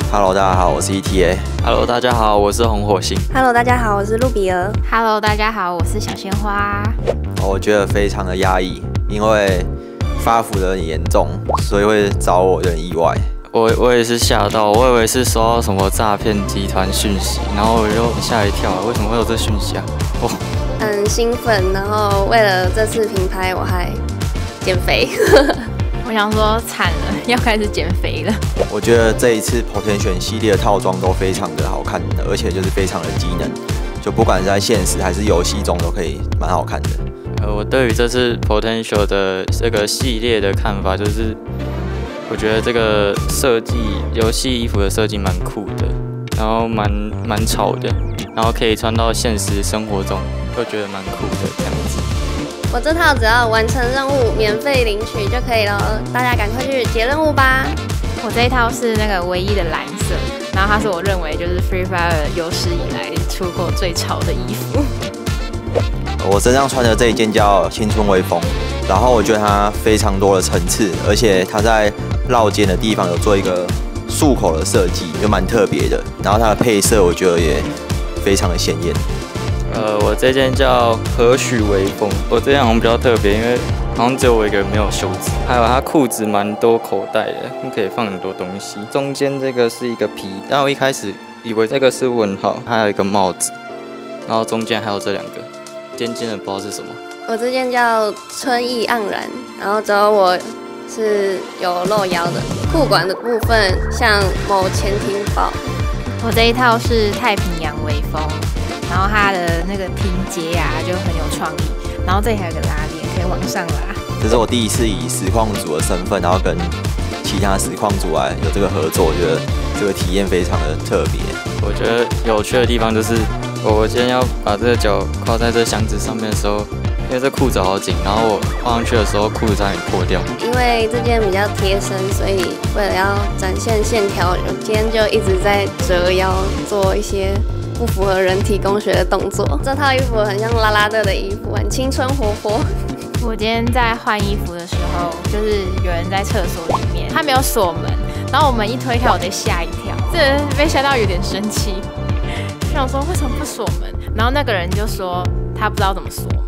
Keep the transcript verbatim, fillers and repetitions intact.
Hello， 大家好，我是 E T A。 Hello， 大家好，我是红火星。 Hello， 大家好，我是露比儿。 Hello， 大家好，我是小鲜花。 我觉得非常的压抑，因为发福的很严重，所以会找我有点意外。 我我也是吓到，我以为是收到什么诈骗集团讯息，然后我就吓一跳，为什么会有这讯息啊？哦， 很兴奋，然后为了这次平拍，我还减肥。 我想说惨了，要开始减肥了。 我觉得这一次 Potential 系列的套装都非常的好看的，而且就是非常的机能，就不管是在现实还是游戏中都可以蛮好看的。 呃，我对于这次 Potential 的这个系列的看法就是，我觉得这个设计游戏衣服的设计蛮酷的，然后蛮蛮潮的，然后可以穿到现实生活中，就觉得蛮酷的这样子。 我这套只要完成任务，免费领取就可以了，大家赶快去接任务吧。 我这一套是那个唯一的蓝色，然后它是我认为就是 Free Fire 有史以来出过最潮的衣服。 我身上穿的这一件叫青春微风，然后我觉得它非常多的层次，而且它在绕肩的地方有做一个束口的设计，就蛮特别的。然后它的配色我觉得也非常的鲜艳。 呃，我这件叫何许微风，我这件好像比较特别，因为好像只有我一个人没有袖子，还有它裤子蛮多口袋的，可以放很多东西。中间这个是一个皮，但我一开始以为这个是问号，还有一个帽子，然后中间还有这两个尖尖的，不知道是什么。 我这件叫春意盎然，然后只有我是有露腰的，裤管的部分像某潜艇堡。 我这一套是太平洋微风。然后它的那个拼接啊就很有创意，然后这里还有个拉链可以往上拉。 这是我第一次以实况组的身份，然后跟其他实况组来有这个合作，我觉得这个体验非常的特别。 我觉得有趣的地方就是，我今天要把这个脚跨在这箱子上面的时候，因为这裤子好紧，然后我放上去的时候裤子差点破掉。 因为这件比较贴身，所以为了要展现线条，我今天就一直在折腰做一些不符合人体工学的动作。这套衣服很像啦啦队的衣服，很青春活泼。 我今天在换衣服的时候，就是有人在厕所里面，他没有锁门，然后我们一推开，我得吓一跳，这被吓到有点生气，想说为什么不锁门？然后那个人就说他不知道怎么锁，